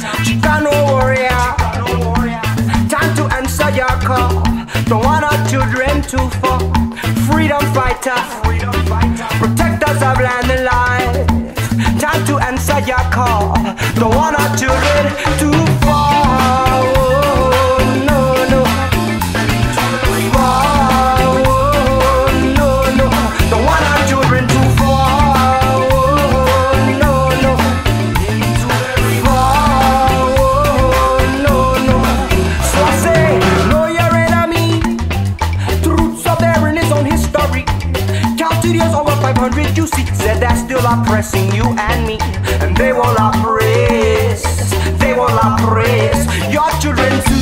Chicano warrior, time to answer your call. Don't want our children to fall. Freedom fighter, protectors of land and life. Time to answer your call. Don't want our children to fall. Oh, no, no. Fall. Oh, no, no. Don't want our children to fall. Oh, no, no. Fall. Oh, no, no. So I say, know your enemy. Truths are there in his own history. Counted years over 500, you see, said they're still oppressing you and me. And they will oppress your children too.